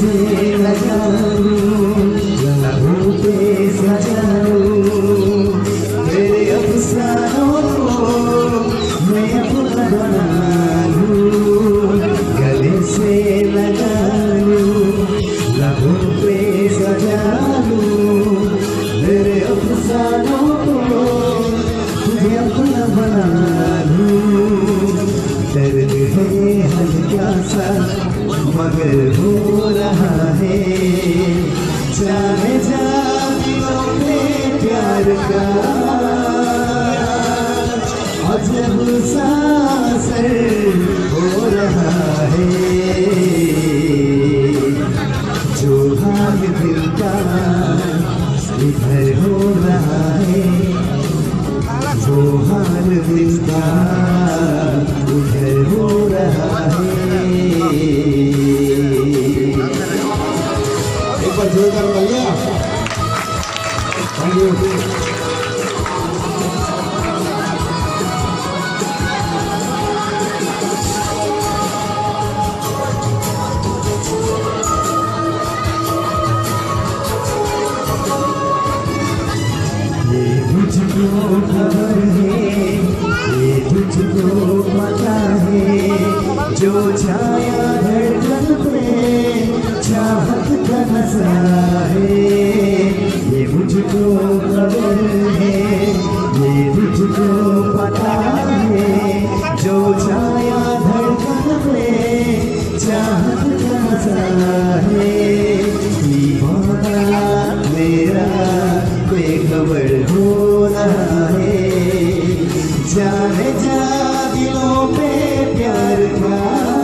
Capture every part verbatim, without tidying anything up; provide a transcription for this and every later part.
से लगा लूं, लबों पे सजा लूं, तेरे अफसानों को मैं अपना बना लूं, गले से लगा लूं, लबों पे सजा लूं, तेरे अफसानों को तुझे अपना बना लूं। दर्द है हल्का सा मगर हो रहा है, जाने जा दिलों में प्यार का अजब सा असर हो रहा है। जो हाल दिल का इधर हो रहा है, वो हाल दिल का उधर हो रहा है। एक बार जोरदार तालियां। Thank you. तुझको खबर है, ये तुझको पता है, जो छाया धड़कन पे चाहत का नशा है। ये मुझको खबर है, ये तुझको पता है, जो छाया धड़कन पे चाहत का नशा है। दीवाना मेरा बेखबर हो रहा है, जाने जा दिलों पे प्यार का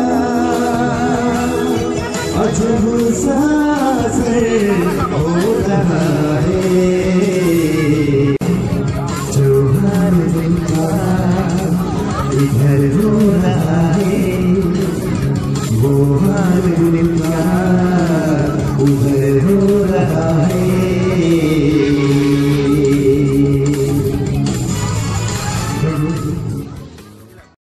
अजब सा असर हो रहा है। जो हाल दिल का इधर हो रहा है, वो हाल दिल का उधर हो रहा है।